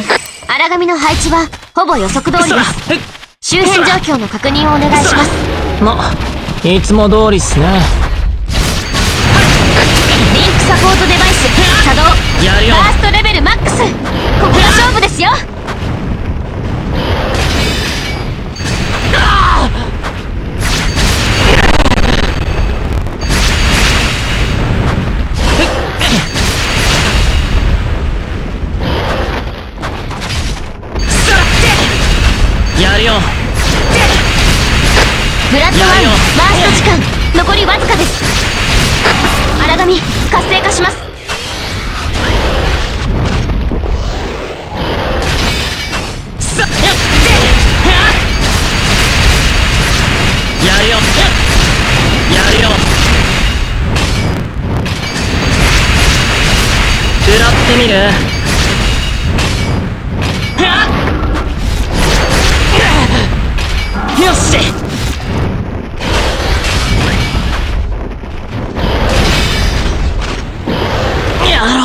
荒神の配置はほぼ予測通りです。周辺状況の確認をお願いします。 いつも通りっすね。 リンクサポートデバイス作動。 やるよ。 ファーストレベルマックス。ここが勝負ですよ。 やるよ。 ブラッドワンバースト時間残りわずかです。荒神活性化します。 やるよ。やるよ。食らってみる。よし。やろう。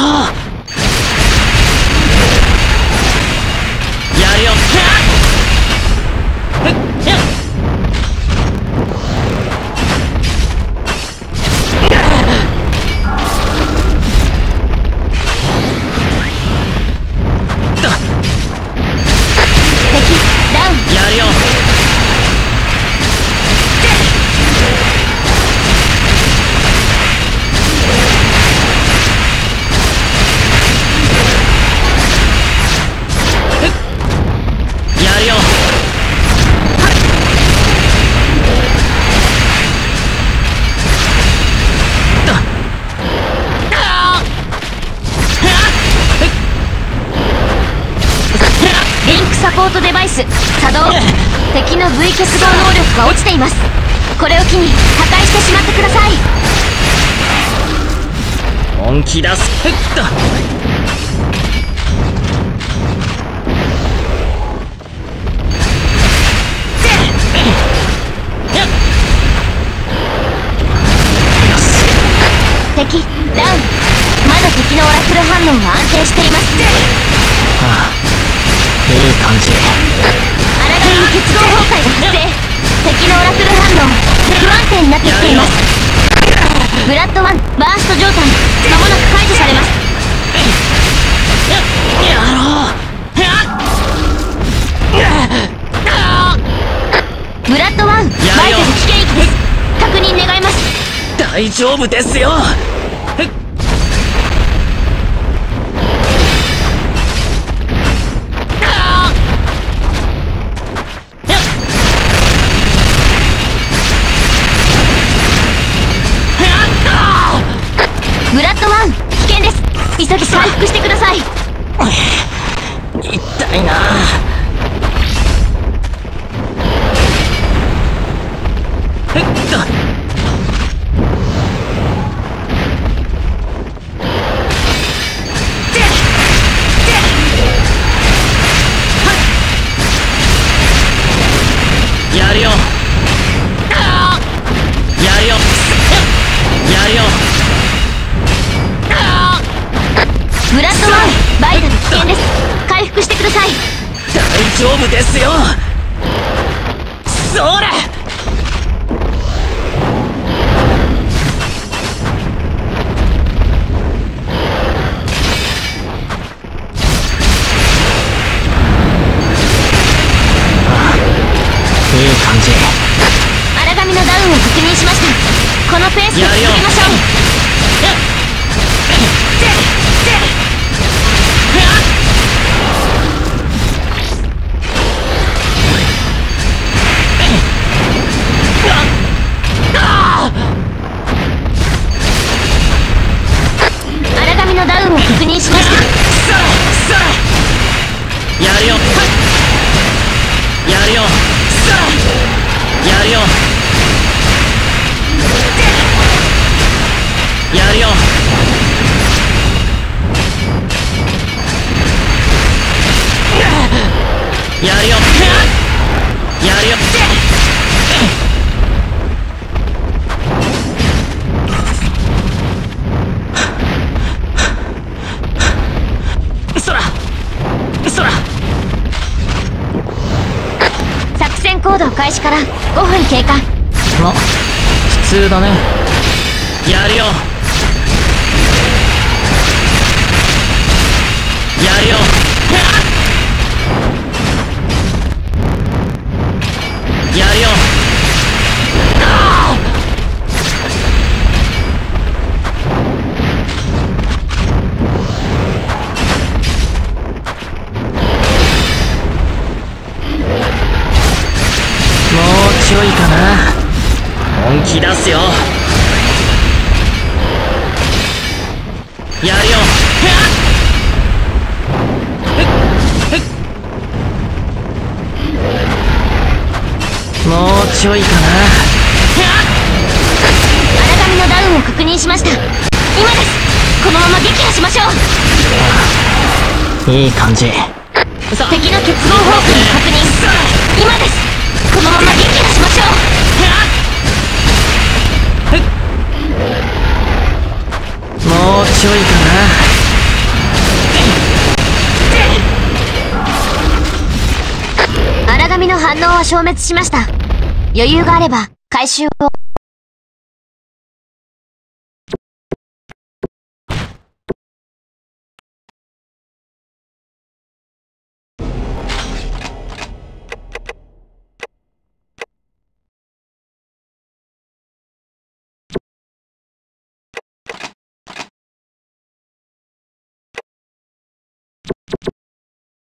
やるよ。 敵ダウン。 やるよ。やるよ。 リンクサポートデバイス作動。敵の V 結合能力が落ちています。これを機に破壊してしまってください。 本気出す。 敵ダウン。まだ敵のオラクル反応は安定しています。 いい感じ。 荒神に結合崩壊が発生。敵のオラクル反応不安定になってきています。ブラッドワンバースト状態間もなく解除されます。 やろう。 ブラッドワンバイタル危険域です。確認願います。 大丈夫ですよ。 ブラッドワン危険です。急ぎ回復してください。 痛いな。やるよ。やるよ。やるよ。 ブラッドワンバイタル危険です。回復してください。 大丈夫ですよ。それ。いい感じ。 荒神のダウンを確認しました。このペースで続けましょう。荒神のダウンを確認しました。 やるよ。やるよ。やるよ。やるよ。やるよ。やるよ。そらそら。 から5分経過。 ま、普通だね。やるよ。やるよ。やるよ。もうちょいかな。本気出すよ。やるよ。もうちょいかな。 荒神のダウンを確認しました。今です。このまま撃破しましょう。 いい感じ。 敵の結合方向に確認。今です。このまま撃破しましょう。 もうちょいかな。荒神の反応は消滅しました。余裕があれば回収を